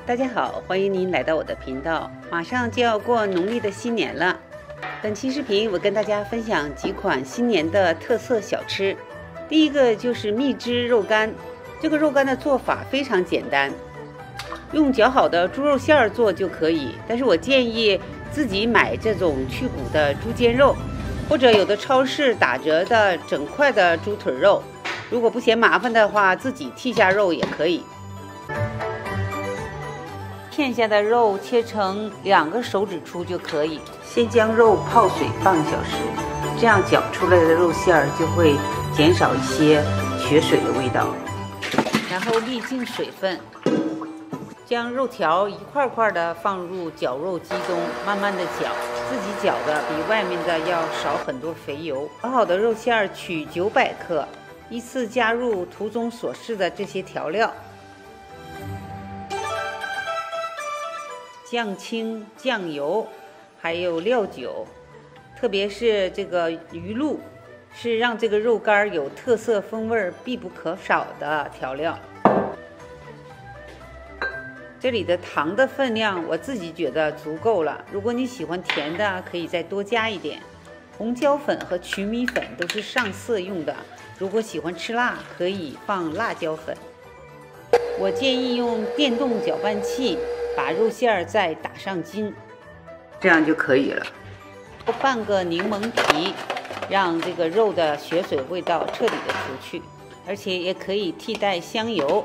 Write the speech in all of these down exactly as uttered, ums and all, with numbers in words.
大家好，欢迎您来到我的频道。马上就要过农历的新年了，本期视频我跟大家分享几款新年的特色小吃。第一个就是蜜汁肉干，这个肉干的做法非常简单，用绞好的猪肉馅做就可以。但是我建议自己买这种去骨的猪肩肉，或者有的超市打折的整块的猪腿肉。如果不嫌麻烦的话，自己剔下肉也可以。片下的肉切成两个手指粗就可以。先将肉泡水半个小时，这样搅出来的肉馅儿就会减少一些血水的味道。然后沥净水分，将肉条一块块的放入绞肉机中，慢慢的搅，自己搅的比外面的要少很多肥油。炒好的肉馅儿取九百克，依次加入图中所示的这些调料。酱青、酱油，还有料酒，特别是这个鱼露，是让这个肉干有特色风味必不可少的调料。这里的糖的分量我自己觉得足够了，如果你喜欢甜的，可以再多加一点。红椒粉和曲米粉都是上色用的，如果喜欢吃辣，可以放辣椒粉。我建议用电动搅拌器把肉馅儿再打上筋，这样就可以了。半个柠檬皮，让这个肉的血水味道彻底的除去，而且也可以替代香油。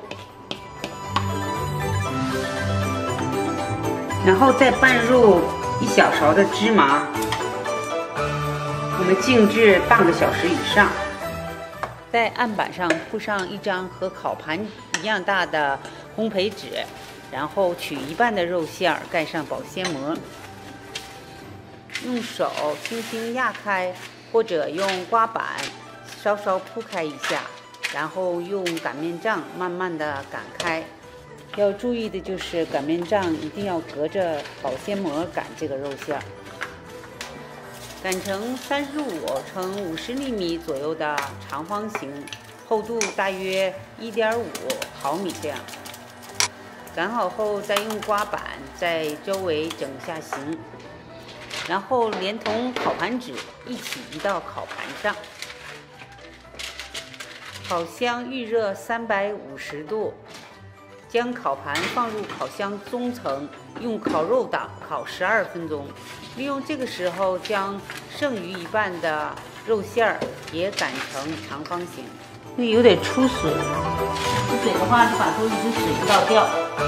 然后再拌入一小勺的芝麻，我们静置半个小时以上。在案板上铺上一张和烤盘一样大的烘焙纸，然后取一半的肉馅儿盖上保鲜膜，用手轻轻压开，或者用刮板稍稍铺开一下，然后用擀面杖慢慢的擀开。要注意的就是擀面杖一定要隔着保鲜膜擀这个肉馅儿，擀成三十五乘五十厘米左右的长方形，厚度大约一点五毫米这样。擀好后，再用刮板在周围整下形，然后连同烤盘纸一起移到烤盘上。烤箱预热三百五十度，将烤盘放入烤箱中层，用烤肉档烤十二分钟。利用这个时候，将剩余一半的肉馅儿也擀成长方形。那有点出水，出水的话就把多余的水倒掉。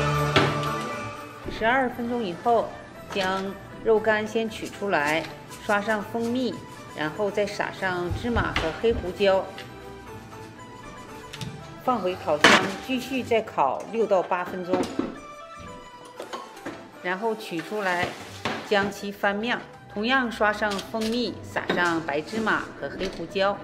十二分钟以后，将肉干先取出来，刷上蜂蜜，然后再撒上芝麻和黑胡椒，放回烤箱，继续再烤六到八分钟。然后取出来，将其翻面，同样刷上蜂蜜，撒上白芝麻和黑胡椒。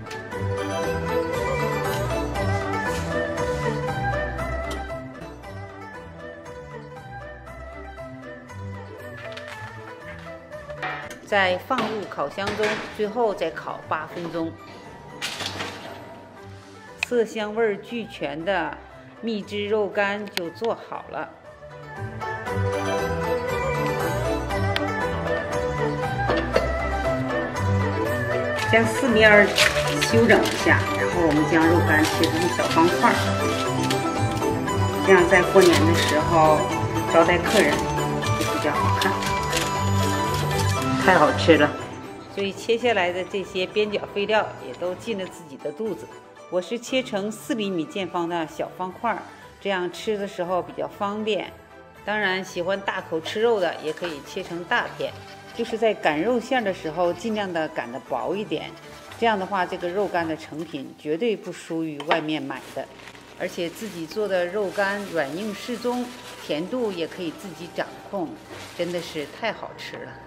再放入烤箱中，最后再烤八分钟。色香味俱全的蜜汁肉干就做好了。将四面修整一下，然后我们将肉干切成小方块，这样在过年的时候招待客人就比较好看。太好吃了，所以切下来的这些边角废料也都进了自己的肚子。我是切成四厘米见方的小方块，这样吃的时候比较方便。当然，喜欢大口吃肉的也可以切成大片。就是在擀肉馅的时候，尽量的擀得薄一点，这样的话，这个肉干的成品绝对不输于外面买的。而且自己做的肉干软硬适中，甜度也可以自己掌控，真的是太好吃了。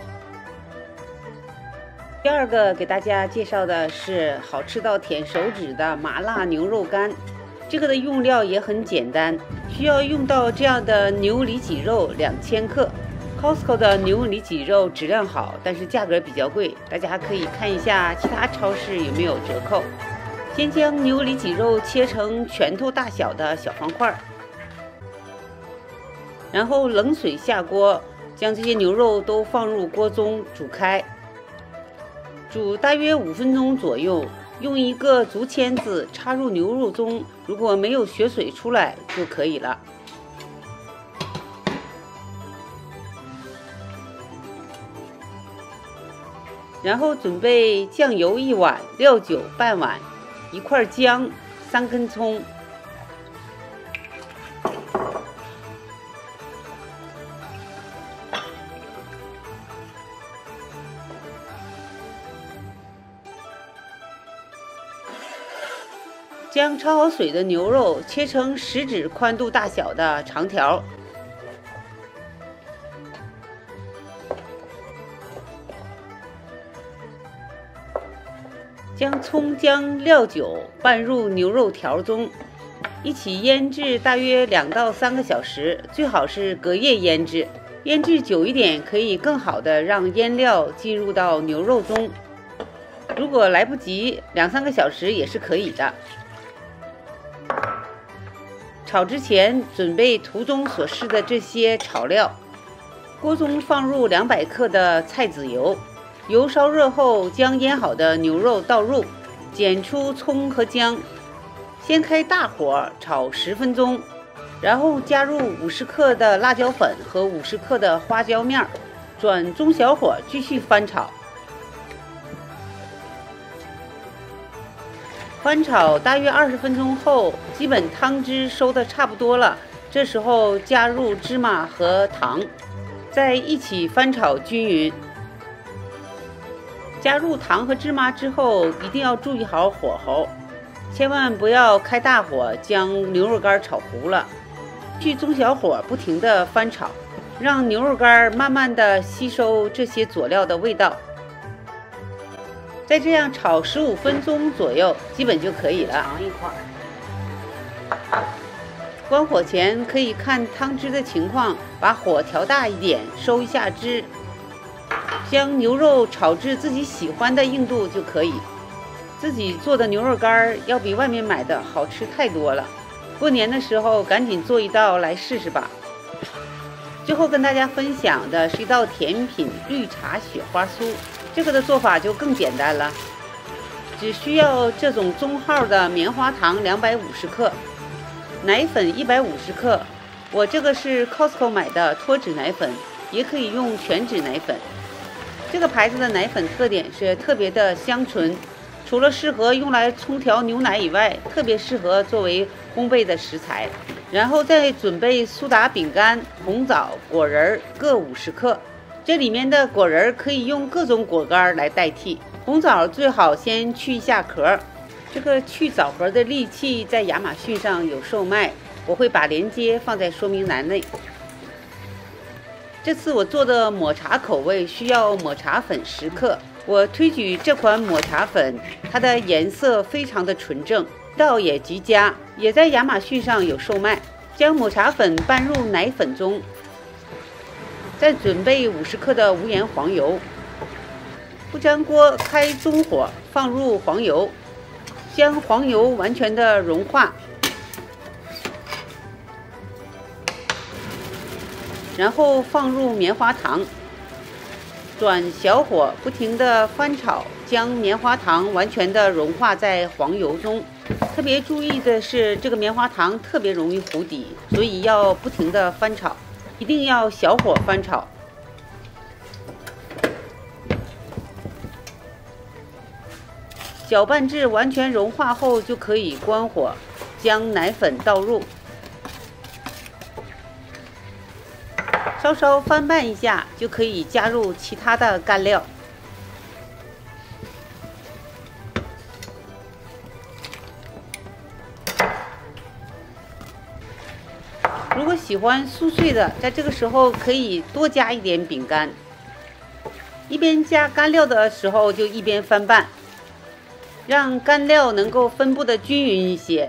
第二个给大家介绍的是好吃到舔手指的麻辣牛肉干，这个的用料也很简单，需要用到这样的牛里脊肉两千克。Costco 的牛里脊肉质量好，但是价格比较贵，大家可以看一下其他超市有没有折扣。先将牛里脊肉切成拳头大小的小方块， 然后冷水下锅，将这些牛肉都放入锅中煮开，煮大约五分钟左右。用一个竹签子插入牛肉中，如果没有血水出来就可以了。然后准备酱油一碗，料酒半碗，一块姜，三根葱。将焯好水的牛肉切成食指宽度大小的长条，将葱姜料酒拌入牛肉条中，一起腌制大约两到三个小时，最好是隔夜腌制。腌制久一点，可以更好的让腌料进入到牛肉中。如果来不及，两三个小时也是可以的。炒之前准备图中所示的这些炒料，锅中放入两百克的菜籽油，油烧热后将腌好的牛肉倒入，剪出葱和姜，先开大火炒十分钟，然后加入五十克的辣椒粉和五十克的花椒面，转中小火继续翻炒。翻炒大约二十分钟后，基本汤汁收的差不多了。这时候加入芝麻和糖，再一起翻炒均匀。加入糖和芝麻之后，一定要注意好火候，千万不要开大火将牛肉干炒糊了。去中小火不停地翻炒，让牛肉干慢慢地吸收这些佐料的味道。再这样炒十五分钟左右，基本就可以了。尝一块。关火前可以看汤汁的情况，把火调大一点，收一下汁。将牛肉炒至自己喜欢的硬度就可以。自己做的牛肉干要比外面买的好吃太多了。过年的时候赶紧做一道来试试吧。最后跟大家分享的是一道甜品——绿茶雪花酥。这个的做法就更简单了，只需要这种中号的棉花糖两百五十克，奶粉一百五十克。我这个是 Costco 买的脱脂奶粉，也可以用全脂奶粉。这个牌子的奶粉特点是特别的香醇，除了适合用来冲调牛奶以外，特别适合作为烘焙的食材。然后再准备苏打饼干、红枣、果仁各五十克。这里面的果仁可以用各种果干来代替。红枣最好先去一下壳，这个去枣核的利器在亚马逊上有售卖，我会把链接放在说明栏内。这次我做的抹茶口味需要抹茶粉十克，我推举这款抹茶粉，它的颜色非常的纯正，味道也极佳，也在亚马逊上有售卖。将抹茶粉拌入奶粉中，再准备五十克的无盐黄油，不粘锅开中火，放入黄油，将黄油完全的融化，然后放入棉花糖，转小火不停的翻炒，将棉花糖完全的融化在黄油中。特别注意的是，这个棉花糖特别容易糊底，所以要不停的翻炒，一定要小火翻炒。搅拌至完全融化后，就可以关火，将奶粉倒入，稍稍翻拌一下，就可以加入其他的干料。如果喜欢酥脆的，在这个时候可以多加一点饼干。一边加干料的时候，就一边翻拌，让干料能够分布的均匀一些。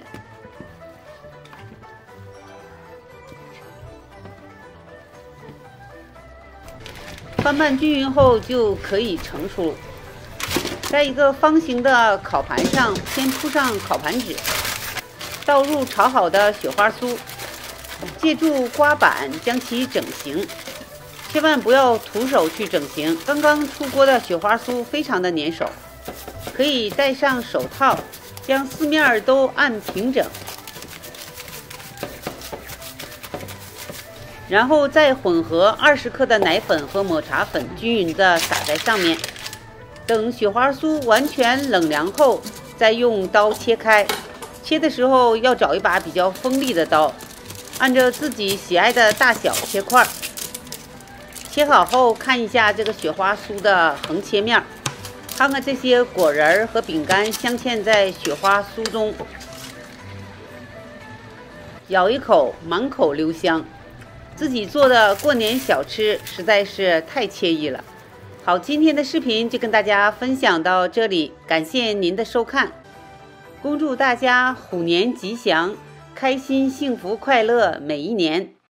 翻拌均匀后就可以盛出。在一个方形的烤盘上，先铺上烤盘纸，倒入炒好的雪花酥。 借助刮板将其整形，千万不要徒手去整形。刚刚出锅的雪花酥非常的粘手，可以戴上手套，将四面都按平整，然后再混合二十克的奶粉和抹茶粉，均匀的撒在上面。等雪花酥完全冷凉后，再用刀切开。切的时候要找一把比较锋利的刀，按照自己喜爱的大小切块。切好后，看一下这个雪花酥的横切面，看看这些果仁和饼干镶嵌在雪花酥中，咬一口，满口留香。自己做的过年小吃实在是太惬意了。好，今天的视频就跟大家分享到这里，感谢您的收看。恭祝大家虎年吉祥，开心、幸福、快乐每一年。